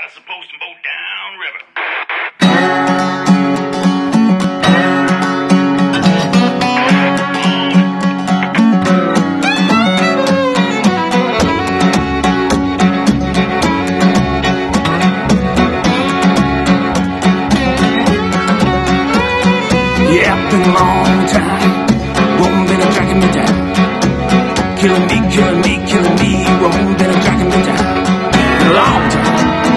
I supposed to boat down river. Yeah, been a long time. Woman been a tracking me down. Killing me, killing me, killing me. Woman been a tracking me down. Been a long time.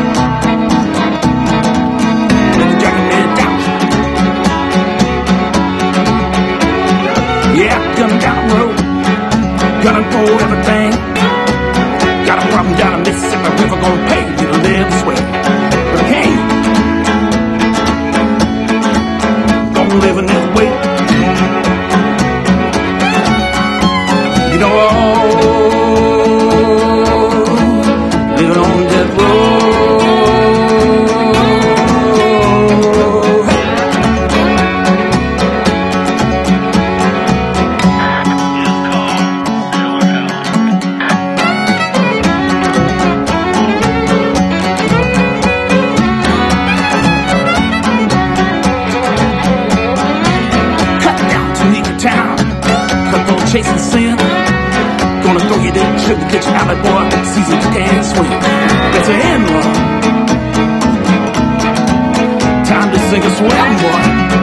Been a tracking me down. Yeah, coming down the road. Gonna pull everything. Got a problem down the Mississippi River. Gonna pay you to live this way. But I can't. Gonna live in this way. You know, living on that road. Cut down to Nigga Town, couple chasing sin. Gonna throw you that trip to get you out, boy. Season you can't swim. That's an end run. Time to sink or swim, boy.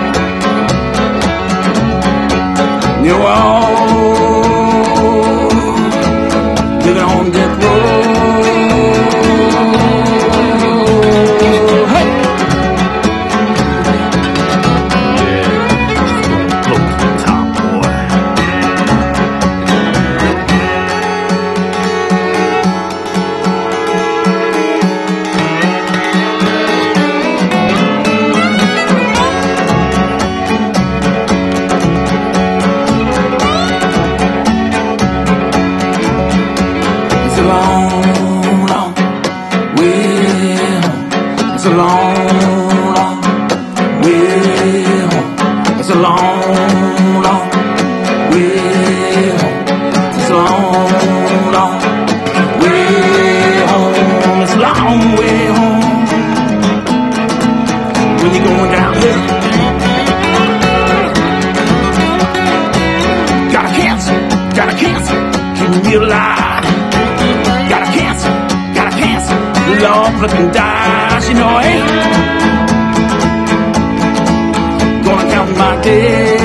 You're all living on that road. Hey! Yeah, close to the top, boy. It's a long, long way home. It's a long, long way home. It's a long, long way home. It's a long, long way home. It's a long way home. When you're going downhill, gotta cancel, keep me alive. Gotta cancel, Lord, looking dies, you know, I ain't gonna count my days.